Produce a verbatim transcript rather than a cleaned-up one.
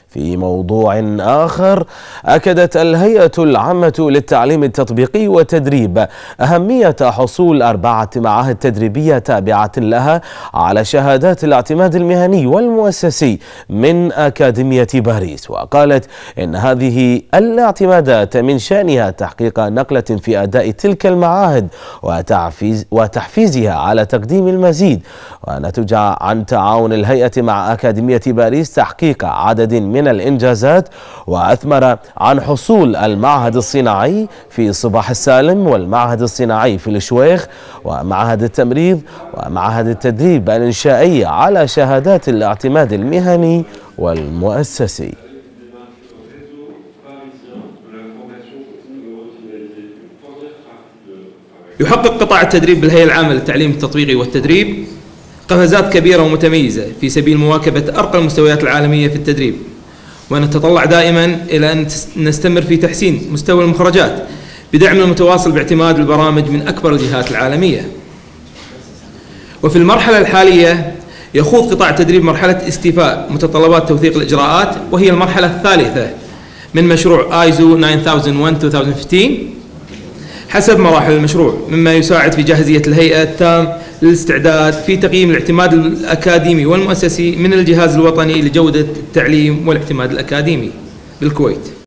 في موضوع آخر، أكدت الهيئة العامة للتعليم التطبيقي والتدريب أهمية حصول أربعة معاهد تدريبية تابعة لها على شهادات الاعتماد المهني والمؤسسي من أكاديمية باريس. وقالت إن هذه الاعتمادات من شأنها تحقيق نقلة في أداء تلك المعاهد وتحفيز وتحفيزها على تقديم المزيد، ونتج عن تعاون الهيئة مع أكاديمية باريس تحقيق عدد من الإنجازات، وأثمر عن حصول المعهد الصناعي في صباح السالم والمعهد الصناعي في الشويخ ومعهد التمريض ومعهد التدريب الإنشائي على شهادات الاعتماد المهني والمؤسسي. يحقق قطاع التدريب بالهيئة العامة للتعليم التطبيقي والتدريب قفزات كبيرة ومتميزة في سبيل مواكبة أرقى المستويات العالمية في التدريب، ونتطلع دائما إلى أن نستمر في تحسين مستوى المخرجات بدعم المتواصل باعتماد البرامج من أكبر الجهات العالمية. وفي المرحلة الحالية يخوض قطاع التدريب مرحلة استيفاء متطلبات توثيق الإجراءات، وهي المرحلة الثالثة من مشروع آيزو تسعة آلاف وواحد ألفين وخمسة عشر حسب مراحل المشروع، مما يساعد في جاهزية الهيئة التام للاستعداد في تقييم الاعتماد الأكاديمي والمؤسسي من الجهاز الوطني لجودة التعليم والاعتماد الأكاديمي بالكويت.